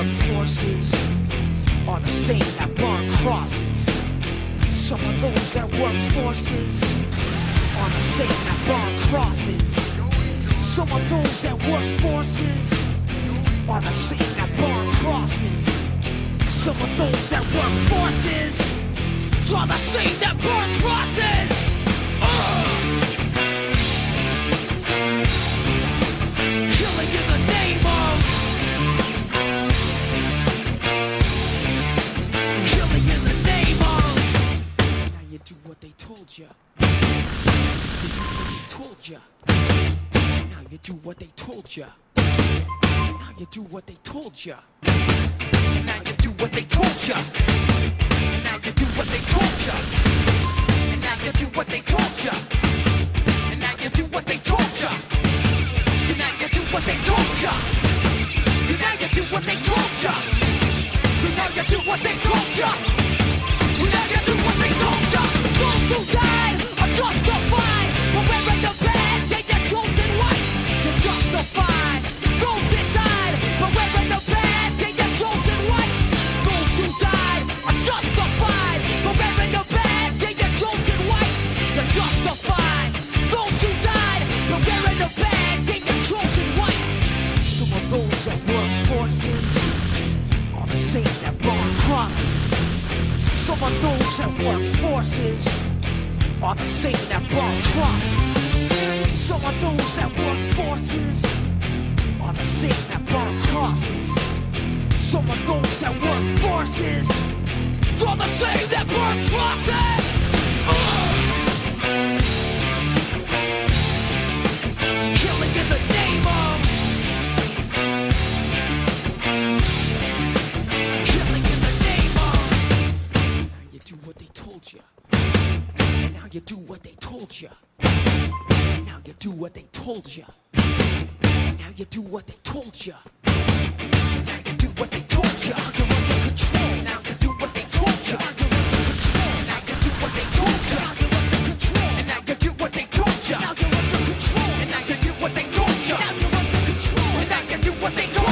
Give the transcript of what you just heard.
forces are the same that burn crosses. Some of those that work forces are the same that burn crosses. Some of those that work forces are the same that burn crosses. Some of those that work forces are the same that burn crosses. Killing in the name of. Killing in the name of. Now you do what they told you. You do what they told you. Now you do what they told you. Now you do what they told you. Now you do what they told you. Now you do what they told you. And now you do what they told you. And now you do what they told you. And now you do what they told you. And now you do what they told you. And now you do what they told you. And now you do what they told you. Those who died are justified. But wearing the badge, yeah, you're chosen white. You're justified. Those that died, but wearing the badge, yeah, you're chosen white. Those who died are justified. But wearing the badge, yeah, you're chosen white. You're justified. Those who died, but wearing the badge, yeah, you're chosen white. Some of those that work forces are the same that burn crosses. Some of those that work forces are the same that burn crosses. Some of those that work forces are the same that burn crosses. Some of those that work forces are the same that burn crosses. Killing in the name of. Killing in the name of. Now you do what they told you. And now you do what they told you. And now you do what they told you. And now you do what they told you. And now you do what they told you. You're under control. Now you do what they told you. You're under control. Now you do what they told you. You're under control. And now you do what they told you. Now you're under control. And now you do what they told you. Now you're under control. And now you do what they told you.